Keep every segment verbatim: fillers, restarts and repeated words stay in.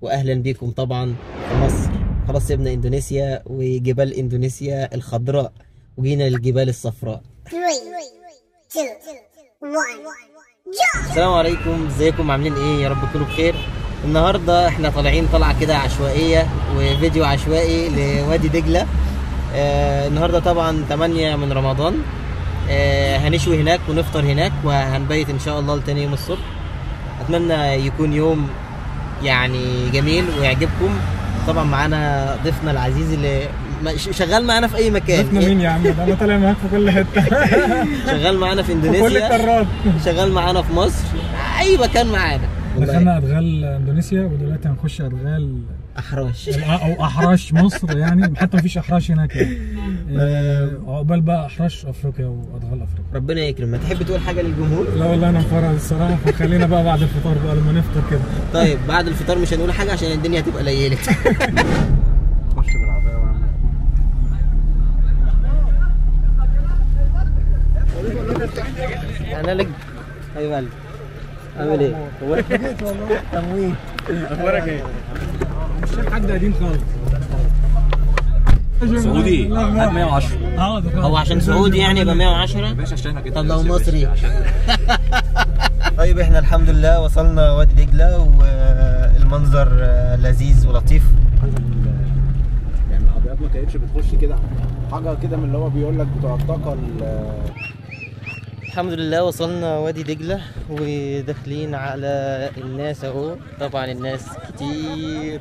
واهلا بكم طبعا في مصر. خلاص سيبنا اندونيسيا وجبال اندونيسيا الخضراء وجينا للجبال الصفراء. السلام عليكم، ازيكم عاملين ايه؟ يا رب تكونوا بخير. النهارده احنا طالعين طلعه كده عشوائيه وفيديو عشوائي لوادي دجله. آه النهارده طبعا تمانية من رمضان. آه هنشوي هناك ونفطر هناك وهنبيت ان شاء الله لتاني يوم الصبح. اتمنى يكون يوم يعني جميل ويعجبكم. طبعا معانا ضيفنا العزيز اللي شغال معانا في اي مكان. ضيفنا مين يا عم؟ ده انا طالع معاك في كل حته. شغال معانا في اندونيسيا، في كل القارات، شغال معانا في مصر، اي مكان معانا. دخلنا ادغال اندونيسيا ودلوقتي هنخش ادغال احراش او احراش مصر، يعني حتى مفيش احراش هناك يعني. عقبال بقى احراش افريقيا وادغال افريقيا. ربنا يكرم. تحب تقول حاجه للجمهور؟ لا والله انا مفرد الصراحه، فخلينا بقى بعد الفطار بقى لما نفطر كده. طيب بعد الفطار مش هنقول حاجه عشان الدنيا هتبقى ليلت. خش بالعربيه وعامل انا لك حبيب قلبي. عامل ايه؟ هو جيت والله تموين. اخبارك ايه؟ مش شايف حد قديم خالص. سعودي هات مية وعشرة. اه هو عشان سعودي يعني يبقى مية وعشرة؟ باشا عشان كده. طب لو مصري؟ طيب احنا الحمد لله وصلنا وادي دجله والمنظر لذيذ ولطيف. يعني العربيات ما كانتش بتخش كده حاجه كده من اللي هو بيقول لك بتوع الطاقه. الحمد لله وصلنا وادي دجله وداخلين على الناس اهو. طبعا الناس كتير.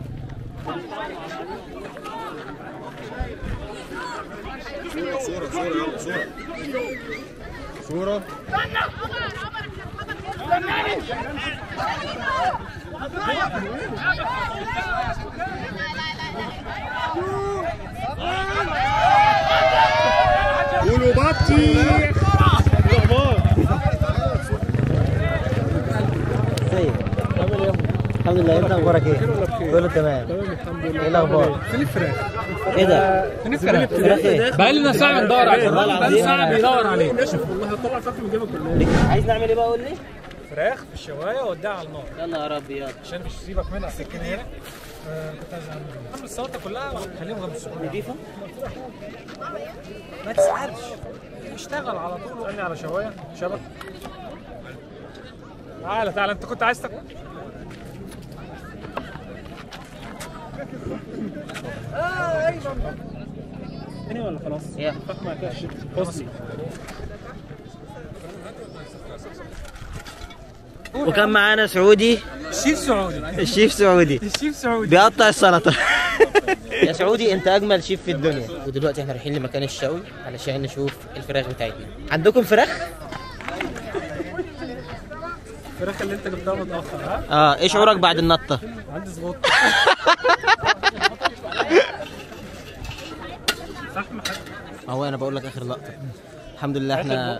صورة صورة يلا صورة صورة. قولوا بطيخ. الحمد لله. انت اخبارك ايه؟ كله تمام. تمام الحمد لله. ايه الاخبار؟ فين الفراخ؟ ايه ده؟ فين الفراخ؟ فراخ ايه؟ بقى لنا ساعه بندور عليه. والله بقى العظيم ساعه بيدور عليه. نشف والله. هطلع الفراخ من جيبك كلها. عايز نعمل ايه بقى؟ قول لي. فراخ في الشوايه ووديها على النار. يلا يا رب يلا. عشان مش سيبك منها السكينه هنا. كنت عايز اعمل ايه؟ السلطه كلها خليهم غمسوا. نضيفه؟ ما تسالش، اشتغل على طول وقلني على شوايه شبك. تعالى تعالى، انت كنت عايز تاكل؟ اه ايوه تاني ولا خلاص؟ يا فاهمه كده. بصي وكان معانا سعودي. الشيف سعودي. الشيف سعودي الشيف سعودي بيقطع السلطه. يا سعودي انت اجمل شيف في الدنيا. ودلوقتي احنا رايحين لمكان الشوي علشان نشوف الفراخ بتاعتنا. عندكم فراخ؟ الفراخ اللي انت جبتها متاخر. ها؟ اه ايه شعورك بعد النطه؟ عندي زبوط. فحم حاجه. اهو انا بقول لك اخر لقطه. الحمد لله احنا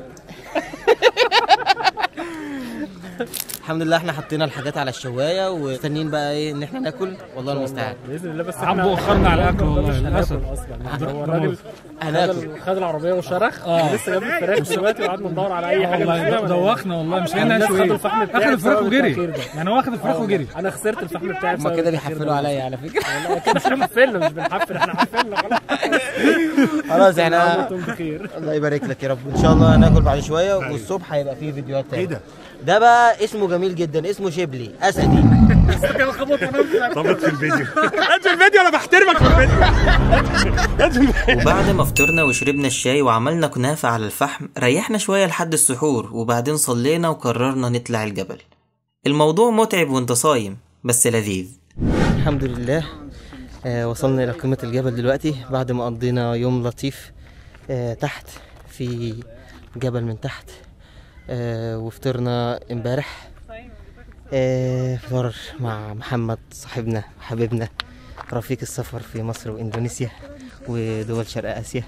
الحمد لله احنا حطينا الحاجات على الشوايه ومستنيين بقى ايه ان احنا ناكل. والله المستعان. باذن الله. بس عم اخرنا على الاكل والله للاسف. اصلا هو الراجل هناكل. خد العربيه وشرخ. اه لسه جاب الفراخ دلوقتي وقعدنا ندور على اي حاجه. والله دوخنا والله. مش لاقيين نشوي. خد الفحم بتاعي. اخد الفراخ وجري. يعني هو واخد الفراخ وجري. انا خسرت الفحم بتاعي. هما كده بيحفلوا عليا على فكره. والله كده احنا حفلنا مش بنحفل، احنا حفلنا خلاص. خلاص احنا بخير. الله يبارك لك يا رب. ان شاء الله هناكل بعد شويه والصبح هيبقى فيه فيديوهات تاني. ايه ده؟ ده بقى اسمه جميل جدا، اسمه شبلي اسدي. طبت في الفيديو. انت في الفيديو انا بحترمك في الفيديو. وبعد ما فطرنا وشربنا الشاي وعملنا كنافة على الفحم ريحنا شوية لحد السحور وبعدين صلينا وقررنا نطلع الجبل. الموضوع متعب وانت صايم بس لذيذ. الحمد لله آه وصلنا إلى قمة الجبل دلوقتي بعد ما قضينا يوم لطيف آه تحت في جبل من تحت. آه وفطرنا امبارح آه فطار مع محمد صاحبنا وحبيبنا رفيق السفر في مصر واندونيسيا ودول شرق اسيا.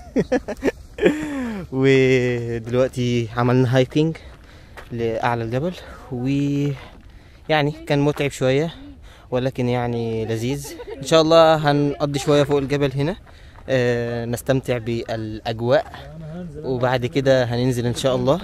ودلوقتي عملنا هايكينج لاعلى الجبل ويعني كان متعب شويه ولكن يعني لذيذ. ان شاء الله هنقضي شويه فوق الجبل هنا آه نستمتع بالاجواء وبعد كده هننزل ان شاء الله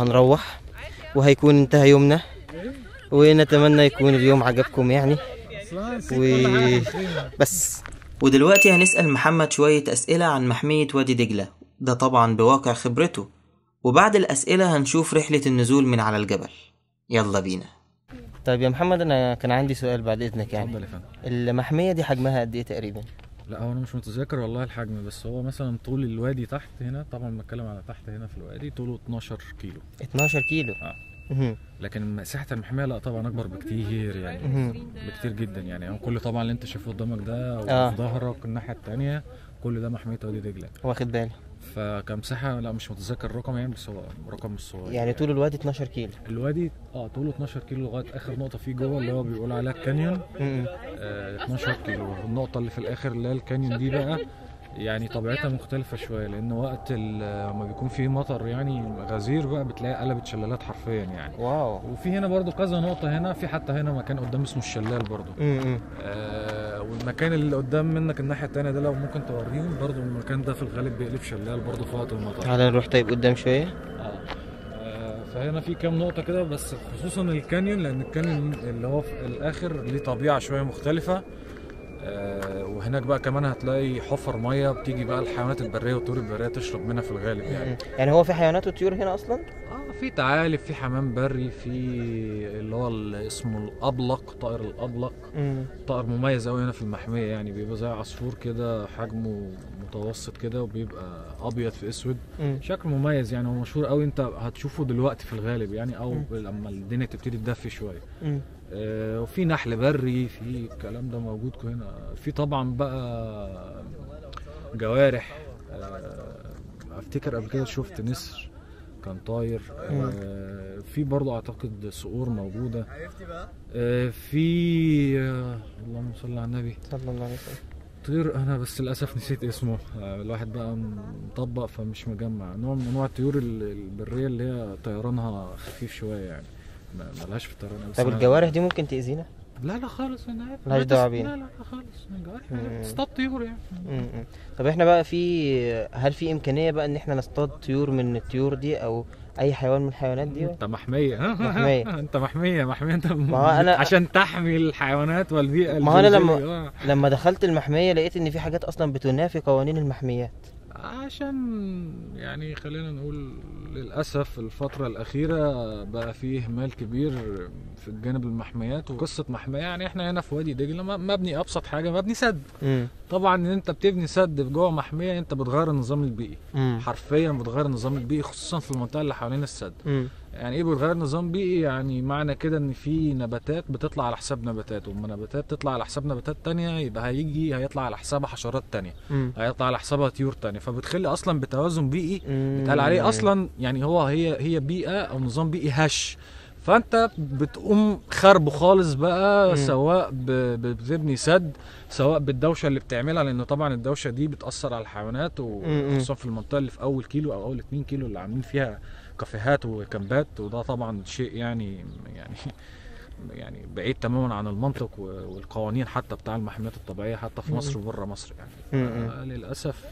وهنروح وهيكون انتهى يومنا ونتمنى يكون اليوم عجبكم يعني و... بس. ودلوقتي هنسأل محمد شوية أسئلة عن محمية وادي دجلة، ده طبعا بواقع خبرته، وبعد الأسئلة هنشوف رحلة النزول من على الجبل. يلا بينا. طيب يا محمد، انا كان عندي سؤال بعد اذنك. يعني اتفضل يا فندم. المحمية دي حجمها قد ايه تقريبا؟ لا هو انا مش متذكر والله الحجم، بس هو مثلا طول الوادي تحت هنا، طبعا بتكلم على تحت هنا في الوادي، طوله اتناشر كيلو. اتناشر كيلو. اه مهم. لكن مساحه المحميه لا طبعا اكبر بكتير يعني. مهم. بكتير جدا يعني. يعني كل طبعا اللي انت شايفه قدامك ده آه. وفي ظهرك الناحيه الثانيه كل ده محميه وادي دجله. واخد بالي. فكمساحه لا مش متذكر الرقم يعني، بس هو رقم مش صغير يعني طول الوادي اتناشر كيلو. الوادي اه طوله اتناشر كيلو لغايه اخر نقطه فيه جوه اللي هو بيقول عليها الكانيون. مم. آه اتناشر كيلو. النقطه اللي في الاخر اللي هي الكانيون دي بقى يعني طبيعتها مختلفه شويه، لان وقت لما بيكون فيه مطر يعني غزير بقى بتلاقي قلبت شلالات حرفيا يعني. واو. وفي هنا برضو كذا نقطه هنا، في حتى هنا مكان قدام اسمه الشلال برضو. مم. آه والمكان اللي قدام منك الناحيه الثانيه ده لو ممكن توريهم برضو، المكان ده في الغالب بيقلب شلال برضو في وقت المطر. تعالى نروح طيب قدام شويه. آه فهنا في كام نقطة كده، بس خصوصا الكانيون، لأن الكانيون اللي هو في الآخر ليه طبيعة شوية مختلفة. آه وهناك بقى كمان هتلاقي حفر مية بتيجي بقى الحيوانات البرية والطيور البرية تشرب منها في الغالب يعني. يعني هو في حيوانات وطيور هنا أصلا؟ اه في تعالب، في حمام بري، في اللي هو اللي اسمه الأبلق، طائر الأبلق. مم. طائر مميز أوي هنا في المحمية يعني، بيبقى زي عصفور كده حجمه متوسط كده، وبيبقى أبيض في أسود. مم. شكل مميز يعني، هو مشهور أوي، أنت هتشوفه دلوقتي في الغالب يعني، أو مم. لما الدنيا تبتدي تدفي شوية. مم. آه وفي نحل بري، في الكلام ده موجود هنا. في طبعا بقى جوارح. آه افتكر قبل كده شفت نسر كان طاير. آه في برضه اعتقد صقور موجوده. آه في آه اللهم صل على النبي صلى الله عليه وسلم. طير انا بس للاسف نسيت اسمه. آه الواحد بقى مطبق فمش مجمع. نوع من انواع الطيور البريه اللي هي طيرانها خفيف شويه يعني، ملهاش في الطيران. طب الجوارح دي ممكن تأذينا؟ لا لا خالص، انا ملهاش دعوه بينا. لا لا خالص، الجوارح بتصطاد طيور يعني. مم. طب احنا بقى في هل في امكانيه بقى ان احنا نصطاد طيور من الطيور دي او اي حيوان من الحيوانات دي؟ انت محميه. محميه. انت محميه محميه انت ما هو أنا عشان تحمي الحيوانات والبيئه. ما هو انا لما لما دخلت المحمية لقيت ان في حاجات اصلا بتنافي قوانين المحميات. عشان يعني خلينا نقول للأسف الفترة الأخيرة بقى فيه إهمال كبير في الجانب المحميات وقصة محمية. يعني احنا هنا في وادي دجلة مبني أبسط حاجة، مبني سد. مم. طبعا ان انت بتبني سد في جوه محمية انت بتغير النظام البيئي. مم. حرفيا بتغير النظام البيئي، خصوصا في المنطقة اللي حوالين السد. مم. يعني ايه بتغير نظام بيئي؟ يعني معنى كده ان في نباتات بتطلع على حساب نباتات، وما نباتات تطلع على حساب نباتات تانية يبقى هيجي هيطلع على حسابها حشرات تانية. مم. هيطلع على حسابها طيور تانية، فبتخلي اصلا بتوازن بيئي بيتقال عليه اصلا. يعني هو هي هي بيئة او نظام بيئي هش، فانت بتقوم خربه خالص بقى. مم. سواء بتبني سد، سواء بالدوشه اللي بتعملها، لانه طبعا الدوشه دي بتاثر على الحيوانات، وخصوصا في المنطقه اللي في اول كيلو او اول اتنين كيلو اللي عاملين فيها كافيهات وكامبات، وده طبعا شيء يعني يعني يعني بعيد تماما عن المنطق والقوانين حتى بتاع المحميات الطبيعيه حتى في مصر وبره مصر يعني. للاسف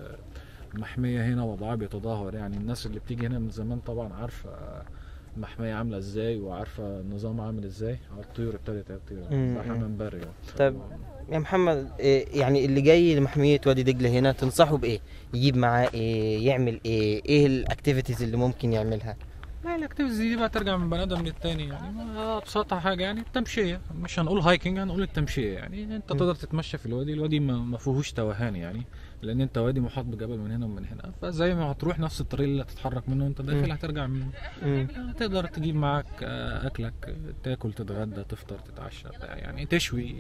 المحميه هنا وضعها بيتدهور. يعني الناس اللي بتيجي هنا من زمان طبعا عارفه المحمية عاملة ازاي وعارفة النظام عامل ازاي. الطيور ابتدت تطير، ده حمام بري. طيب يا محمد، يعني اللي جاي لمحمية وادي دجلة هنا تنصحه بايه؟ يجيب معاه ايه؟ يعمل ايه؟ ايه الاكتيفيتيز اللي ممكن يعملها؟ لا الاكتيفيتيز دي بقى ترجع من بني ادم للتاني يعني. ابسطها حاجه يعني التمشيه، مش هنقول هايكنج، هنقول التمشيه. يعني انت تقدر تتمشى في الوادي. الوادي ما فيهوش توهان يعني، لان انت وادي محاط بجبل من هنا ومن هنا، فزي ما هتروح نفس الطريق اللي هتتحرك منه وانت داخل هترجع منه. تقدر تجيب معاك اكلك، تاكل، تتغدى، تفطر، تتعشى، يعني تشوي.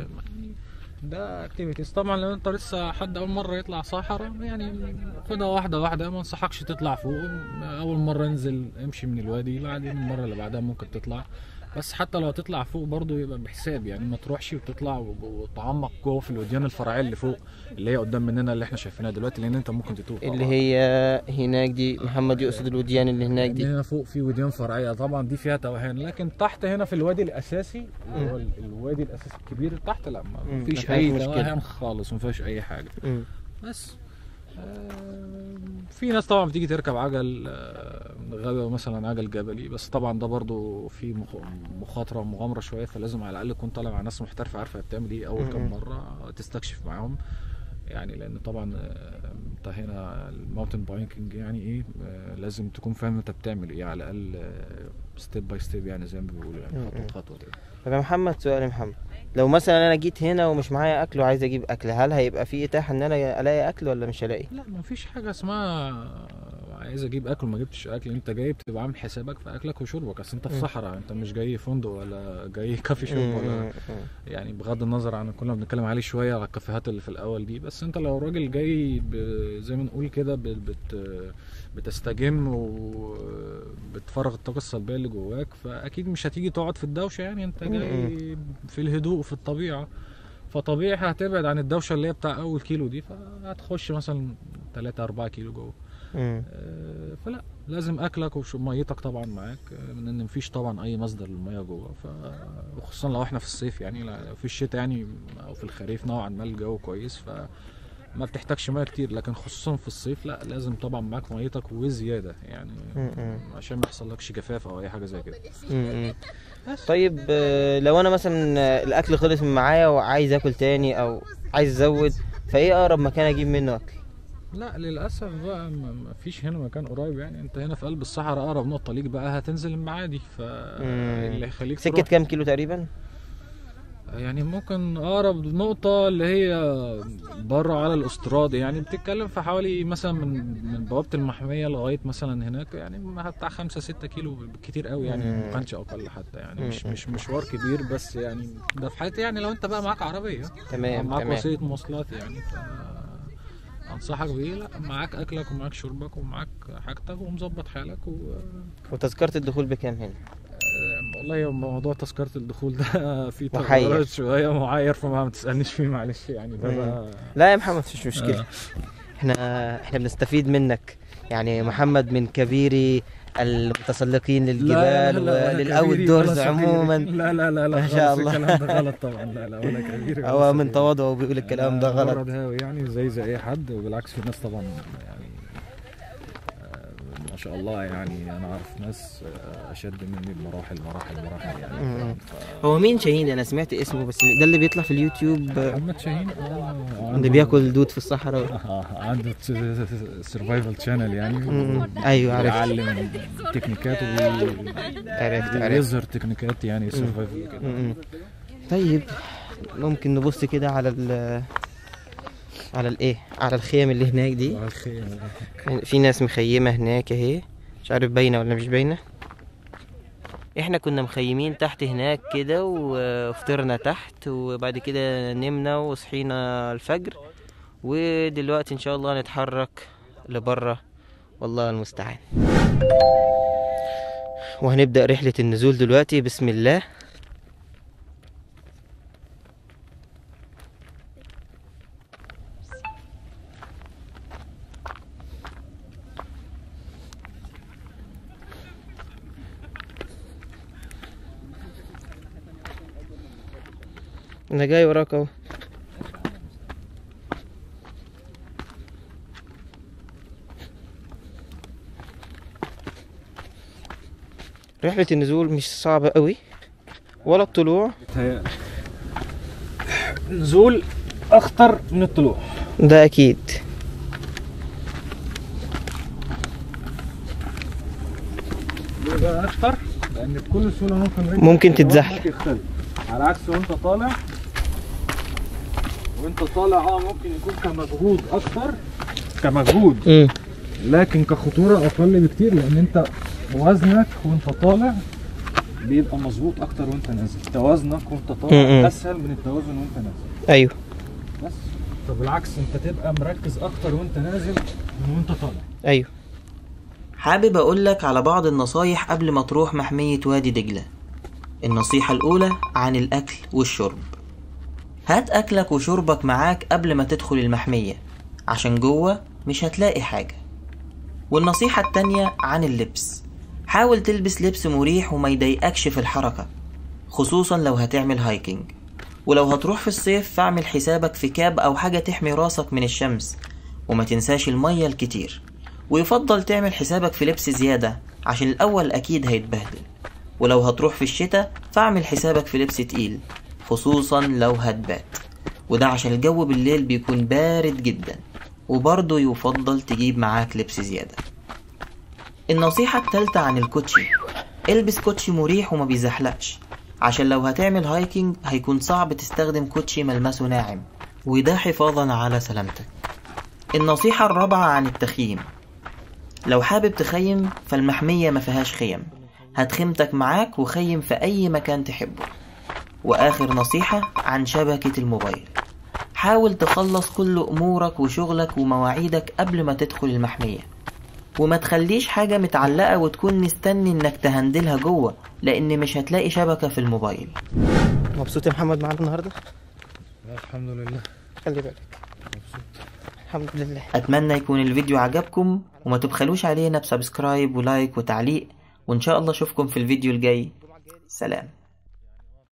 ده اكتيفيتيز. طبعا لو انت لسه حد اول مره يطلع صحراء يعني خدها واحده واحده، ما انصحكش تطلع فوق. اول مره انزل امشي من الوادي، بعدين المره اللي بعدها ممكن تطلع. بس حتى لو تطلع فوق برضو يبقى بحساب، يعني ما تروحش وتطلع وتعمق جوه في الوديان الفرعيه اللي فوق اللي هي قدام مننا اللي احنا شايفينها دلوقتي، لان انت ممكن تتوه. اللي هي هناك دي محمد يقصد الوديان اللي هناك دي. هنا فوق في وديان فرعيه طبعا دي فيها توهان، لكن تحت هنا في الوادي الاساسي اللي هو الوادي الاساسي الكبير تحت لا ما فيش اي توهان خالص، ما فيش اي حاجه. م. بس في ناس طبعا بتيجي تركب عجل آه، غابة مثلا عجل جبلي، بس طبعا ده برضو في مخ- مخاطرة ومغامرة شوية، فلازم على الأقل تكون طالع مع ناس محترفة عارفة هي بتعمل ايه أول كام مرة تستكشف معاهم يعني، لأن طبعا آه، انت هنا الماونتن بايكنج يعني ايه آه، لازم تكون فاهم انت بتعمل ايه على الأقل ستيب باي ستيب يعني زي ما بيقولوا يعني خطوة بخطوة كده. طب يا محمد، سؤال يا محمد، لو مثلا انا جيت هنا ومش معايا اكل وعايز اجيب اكل، هل هيبقى في اتاحه ان انا الاقي اكل ولا مش هلاقي؟ لا ما فيش حاجة اسمها عايز اجيب اكل ما جبتش اكل، انت جاي بتبقى عامل حسابك في اكلك وشربك، اصل انت في صحراء، انت مش جاي فندق ولا جاي كافي شوب ولا يعني، بغض النظر عن كنا بنتكلم عليه شويه على الكافيهات اللي في الاول دي، بس انت لو راجل جاي ب- زي ما نقول كده ب- بت بتستجم وبتفرغ الطاقه السلبيه اللي جواك، فاكيد مش هتيجي تقعد في الدوشه يعني، انت جاي في الهدوء وفي الطبيعه، فطبيعي هتبعد عن الدوشه اللي هي بتاع اول كيلو دي، فهتخش مثلا ثلاثة أربعة كيلو جوه. مم. آه، فلا لازم اكلك وميتك طبعا معاك، آه، لان مفيش طبعا اي مصدر للميه جوه، ف وخصوصا لو احنا في الصيف يعني، لو في الشتاء يعني او في الخريف نوعا ما الجو كويس فما بتحتاجش ميه كتير، لكن خصوصا في الصيف لا لازم طبعا معاك ميتك وزياده يعني مم. عشان ما يحصلكش جفاف او اي حاجه زي كده. مم. طيب آه، لو انا مثلا آه، الاكل خلص من معايا وعايز اكل تاني او عايز ازود، فايه اقرب مكان اجيب منه اكل؟ لا للاسف بقى ما ما فيش هنا مكان قريب يعني، انت هنا في قلب الصحراء، اقرب نقطه ليك بقى هتنزل المعادي، فاللي يخليك سكه تروح كام كيلو تقريبا؟ يعني ممكن اقرب نقطة اللي هي بره على الاستراد يعني، بتتكلم في حوالي مثلا من من بوابة المحمية لغاية مثلا هناك يعني بتاع خمسة ستة كيلو بالكتير قوي يعني، ما كانش اقل حتى يعني، مش مش مشوار كبير، بس يعني ده في حالة يعني لو انت بقى معاك عربية تمام، معاك تمام. وسيلة مواصلات يعني، ف انصحك بيه، لا معاك اكلك ومعاك شربك ومعاك حاجتك ومظبط حالك و... وتذكره الدخول بكام هنا؟ والله هو موضوع تذكرة الدخول ده فيه محير. تغيرات شوية معير، فما تسألنيش فيه معلش يعني، ده بقى لا يا محمد مفيش مشكله. احنا احنا بنستفيد منك يعني، محمد من كبير المتسلقين للجبال وللاوت دورز عموما. لا لا لا لا ما شاء الله. الكلام ده غلط طبعا، لا لا ولا كبير هو من تواضعه بيقول الكلام ده غلط. مجرد هاوي يعني زي زي اي حد، وبالعكس في ناس طبعا يعني آه، ما شاء الله يعني، انا اعرف ناس آه، اشد مني بمراحل مراحل مراحل يعني. هو مين شاهين؟ انا سمعت اسمه، بس ده اللي بيطلع في اليوتيوب محمد شاهين اه اللي بياكل دود في الصحراء. آه، عنده سرفايفل شانل يعني، مم. ايوه عرفت بيعلم تكنيكات عرفت عرفت. ويظهر تكنيكات يعني سرفايفل كده. مم. طيب ممكن نبص كده على ال على الايه على الخيم اللي هناك دي. على الخير. في ناس مخيمة هناك اهي، مش عارف باينة ولا مش باينة. احنا كنا مخيمين تحت هناك كده وفطرنا تحت، وبعد كده نمنا وصحينا الفجر، ودلوقتي ان شاء الله نتحرك لبره، والله المستعان. وهنبدأ رحلة النزول دلوقتي بسم الله. انا جاي وراك اهو. رحلة النزول مش صعبة قوي ولا الطلوع، نزول اخطر من الطلوع ده اكيد. بيبقى اخطر لان بكل سهوله ممكن رجلك ممكن تتزحلق. يختلف، على عكس وانت طالع وانت طالع اه ممكن يكون كمجهود اكتر كمجهود امم لكن كخطوره اقل بكتير، لان انت وزنك وانت طالع بيبقى مظبوط اكتر وانت نازل، توازنك وانت م-م. طالع اسهل من التوازن وانت نازل. ايوه بس فبالعكس انت تبقى مركز اكتر وانت نازل من وانت طالع. ايوه. حابب أقولك على بعض النصايح قبل ما تروح محمية وادي دجلة. النصيحة الأولى عن الأكل والشرب. هات أكلك وشربك معاك قبل ما تدخل المحمية، عشان جوه مش هتلاقي حاجة. والنصيحة التانية عن اللبس. حاول تلبس لبس مريح وما يضايقكش في الحركة، خصوصا لو هتعمل هايكنج. ولو هتروح في الصيف فاعمل حسابك في كاب أو حاجة تحمي راسك من الشمس، وما تنساش المية الكتير، ويفضل تعمل حسابك في لبس زيادة عشان الأول أكيد هيتبهدل، ولو هتروح في الشتاء فاعمل حسابك في لبس تقيل خصوصا لو هتبات، وده عشان الجو بالليل بيكون بارد جدا، وبرضه يفضل تجيب معاك لبس زيادة. النصيحة التالتة عن الكوتشي، البس كوتشي مريح وما بيزحلقش، عشان لو هتعمل هايكنج هيكون صعب تستخدم كوتشي ملمسه ناعم، وده حفاظا على سلامتك. النصيحة الرابعة عن التخييم، لو حابب تخيم فالمحمية ما فيهاش خيم، هات خيمتك معاك وخيم في أي مكان تحبه. وآخر نصيحة عن شبكة الموبايل، حاول تخلص كل أمورك وشغلك ومواعيدك قبل ما تدخل المحمية، وما تخليش حاجة متعلقة وتكون مستني انك تهندلها جوه، لان مش هتلاقي شبكة في الموبايل. مبسوط يا محمد معانا النهارده؟ الحمد لله. خلي بالك. مبسوط الحمد لله. اتمنى يكون الفيديو عجبكم، وما تبخلوش علينا بسبسكرايب ولايك وتعليق، وان شاء الله اشوفكم في الفيديو الجاي. سلام.